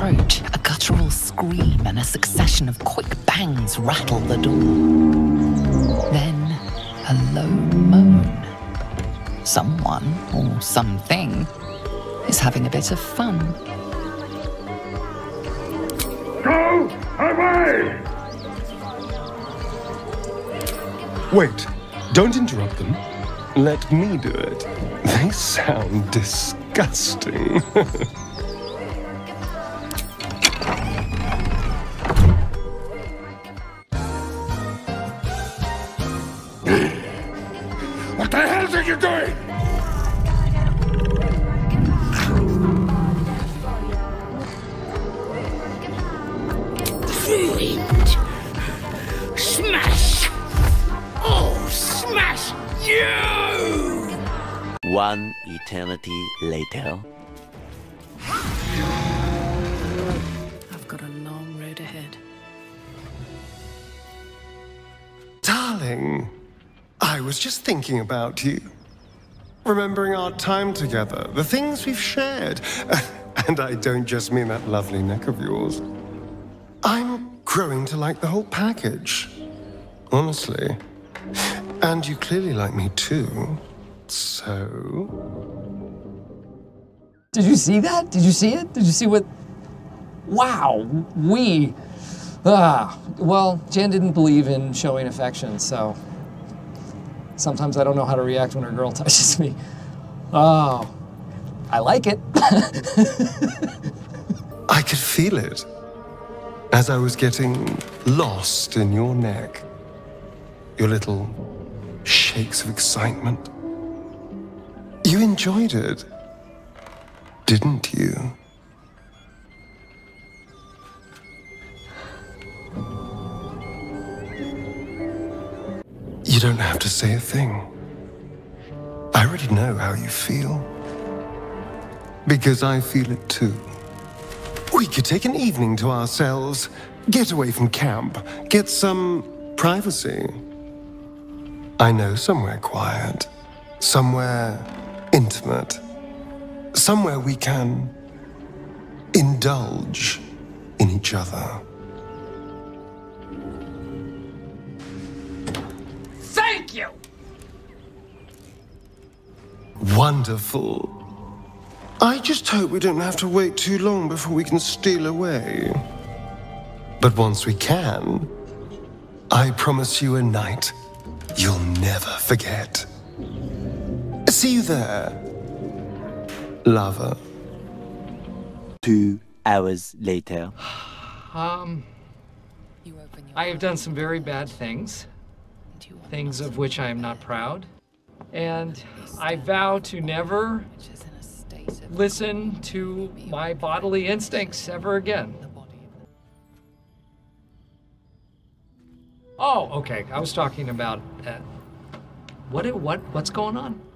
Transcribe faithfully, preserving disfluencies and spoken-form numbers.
approach, a guttural scream and a succession of quick bangs rattle the door. Then, a low moan. Someone, or something, is having a bit of fun. Go away! Wait, don't interrupt them. Let me do it. They sound disgusting. What the hell are you doing? Ruined! Smash! Oh, smash you! One eternity later. I've got a long road ahead. Darling, I was just thinking about you. Remembering our time together, the things we've shared. And I don't just mean that lovely neck of yours. I'm growing to like the whole package, honestly. And you clearly like me too, so... Did you see that? Did you see it? Did you see what... Wow, we... Ah, well, Jan didn't believe in showing affection, so... Sometimes I don't know how to react when a girl touches me. Oh, I like it. I could feel it as I was getting lost in your neck. Your little shakes of excitement. You enjoyed it, didn't you? You don't have to say a thing. I already know how you feel. Because I feel it too. We could take an evening to ourselves, get away from camp, get some privacy. I know somewhere quiet, somewhere intimate, somewhere we can indulge in each other. Thank you! Wonderful. I just hope we don't have to wait too long before we can steal away. But once we can, I promise you a night you'll never forget. See you there, lover. Two hours later. Um, I have done some very bad things, things of which I am not proud, and I vow to never listen to my bodily instincts ever again. Oh, okay. I was talking about uh, what? What? What's going on?